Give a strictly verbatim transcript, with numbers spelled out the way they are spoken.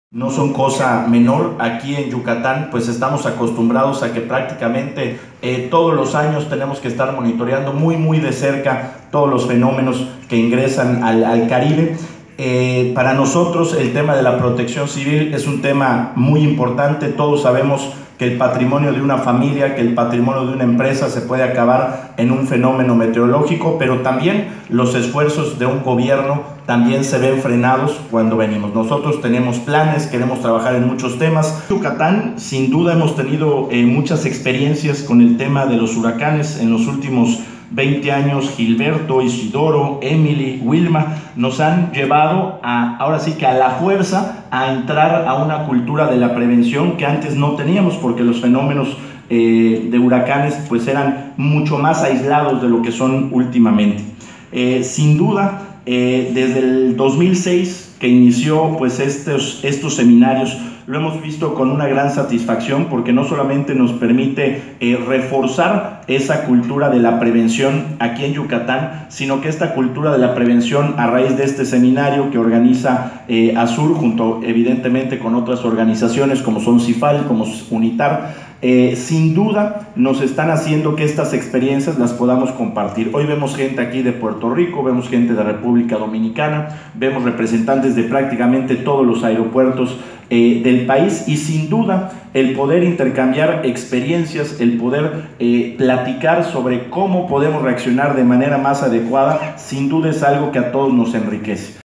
No son cosa menor. Aquí en Yucatán pues estamos acostumbrados a que prácticamente eh, todos los años tenemos que estar monitoreando muy muy de cerca todos los fenómenos que ingresan al, al Caribe. Eh, para nosotros el tema de la protección civil es un tema muy importante. Todos sabemos que el patrimonio de una familia, que el patrimonio de una empresa se puede acabar en un fenómeno meteorológico, pero también los esfuerzos de un gobierno también se ven frenados cuando venimos. Nosotros tenemos planes, queremos trabajar en muchos temas. Yucatán, sin duda, hemos tenido eh, muchas experiencias con el tema de los huracanes en los últimos veinte años. Gilberto, Isidoro, Emily, Wilma nos han llevado a, ahora sí que a la fuerza, a entrar a una cultura de la prevención que antes no teníamos, porque los fenómenos eh, de huracanes pues eran mucho más aislados de lo que son últimamente. Eh, sin duda, eh, desde el dos mil seis que inició pues estos, estos seminarios, lo hemos visto con una gran satisfacción, porque no solamente nos permite eh, reforzar esa cultura de la prevención aquí en Yucatán, sino que esta cultura de la prevención, a raíz de este seminario que organiza eh, ASUR, junto evidentemente con otras organizaciones como son CIFAL, como UNITAR, eh, sin duda nos están haciendo que estas experiencias las podamos compartir. Hoy vemos gente aquí de Puerto Rico, vemos gente de República Dominicana, vemos representantes de prácticamente todos los aeropuertos eh, del país, y sin duda el poder intercambiar experiencias, el poder eh, platicar sobre cómo podemos reaccionar de manera más adecuada, sin duda es algo que a todos nos enriquece.